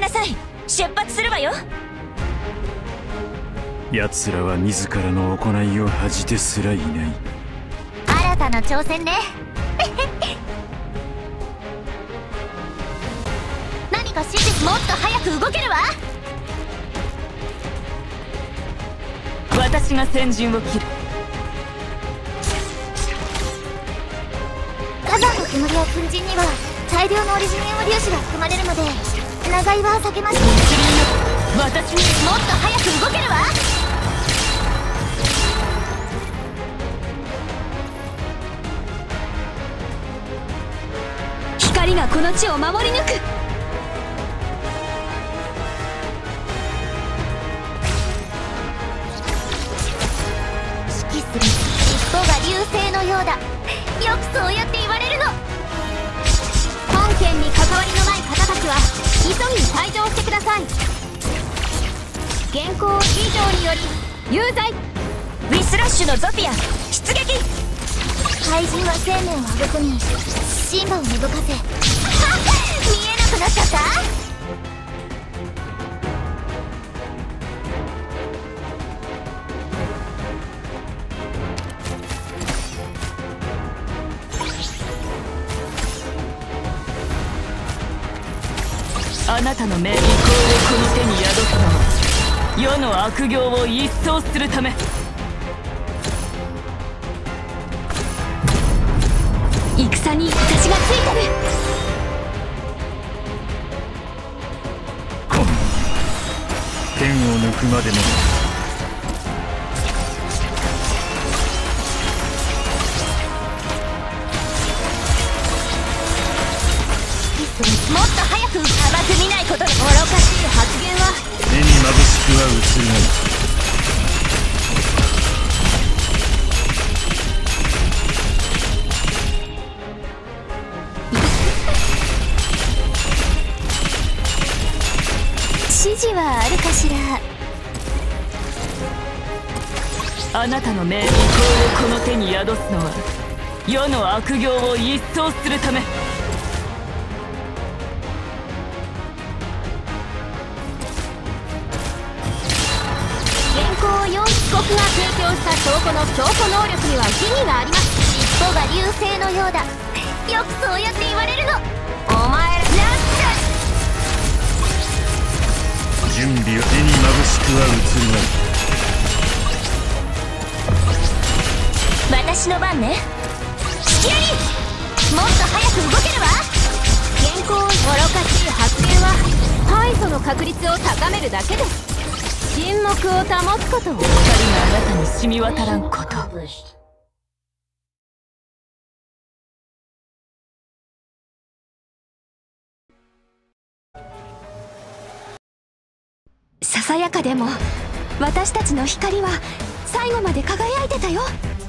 さい。出発するわよ。 奴らは自らの行いを恥じてすらいない。 新たな挑戦ね。何か指示。もっと早く動けるわ。 私が先陣を切る。 火山の煙や粉塵には大量のオリジニウム粒子が含まれるので長居は避けましょう。 私にもっと早く動けるわ。 光がこの地を守り抜く。 指揮する。尻尾が流星のようだ。よくそうやって言われるの。本件に関わりのない方たちは急ぎ退場してください。現行以上により有罪。 ウィスラッシュのゾフィア出撃。 怪人は生命を育みシンバを芽吹かせ。見えなくなっちゃった。 あなたの命利行をこの手に宿すのは世の悪行を一掃するため。戦に私がついてる。 剣を抜くまでも。 もっと早く。 甘く見ないことで。愚かしい発言は目に眩しくは映るまい。 指示はあるかしら。 あなたの命利行をこの手に宿すのは世の悪行を一掃するため。 現行4被告が提供した証拠の証拠能力には疑義があります。尻尾が流星のようだ。よくそうやって言われるの。お前らなんだ。 準備を。目に眩しくは映るまい。 私の番ね。 引き合い。もっと早く動けるわ。現行。愚かしい発言は敗訴の確率を高めるだけです。沈黙を保つことを。 光があなたに染み渡らんこと。 ささやかでも私たちの光は最後まで輝いてたよ。